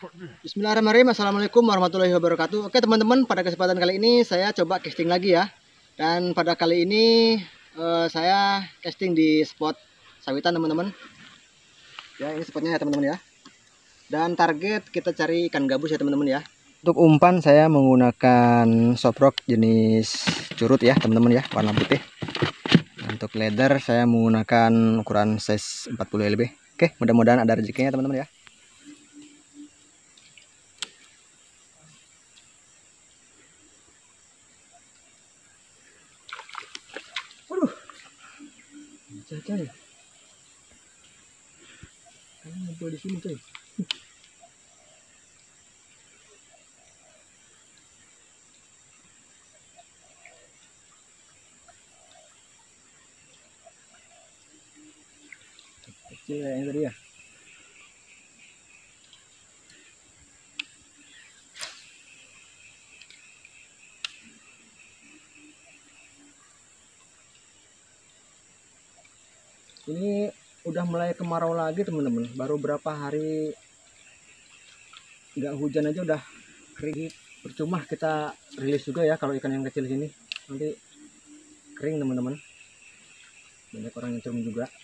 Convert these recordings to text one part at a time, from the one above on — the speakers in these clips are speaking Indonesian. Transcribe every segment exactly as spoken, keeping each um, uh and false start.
Bismillahirrahmanirrahim. Assalamualaikum warahmatullahi wabarakatuh. Oke teman-teman, pada kesempatan kali ini saya coba casting lagi ya. Dan pada kali ini eh, saya casting di spot sawitan teman-teman. Ya, ini spotnya ya teman-teman ya. Dan target kita cari ikan gabus ya teman-teman ya. Untuk umpan saya menggunakan soprok jenis curut ya teman-teman ya, warna putih. Untuk leather saya menggunakan ukuran size empat puluh lebih. Oke, mudah-mudahan ada rezekinya teman-teman ya. Coy, kamu ngumpul di sini coy. Kecil ya yang tadi ya. Ini udah mulai kemarau lagi teman-teman. Baru berapa hari nggak hujan aja udah kering. Percuma kita rilis juga ya kalau ikan yang kecil sini, nanti kering teman-teman. Banyak orang yang curung juga.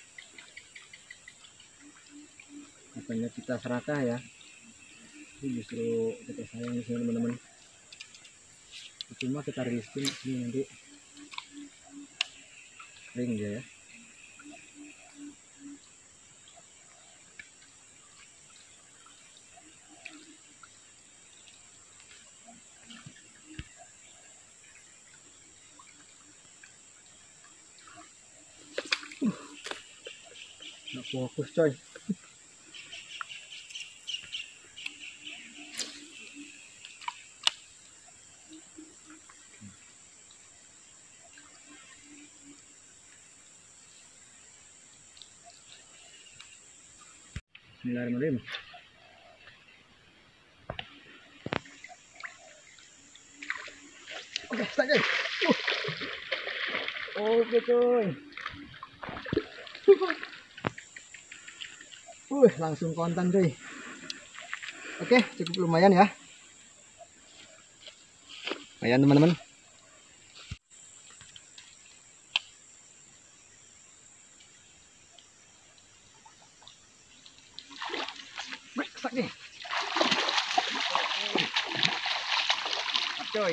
Makanya kita serakah ya. Ini justru kita sayang di sini teman-teman. Percuma kita rilisin ini, nanti kering dia ya. Nggak fokus coy. Bismillahirrahmanirrahim. Oke, start coy. Uh. Oke coy. Uh, langsung kontan coy. Oke, cukup lumayan ya. Lumayan teman-teman. Break nih. Coy.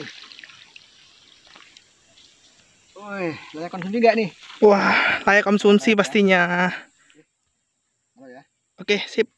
Woi, layak konsumsi nggak nih? Wah, layak konsumsi pastinya. Halo ya. Oke, sip.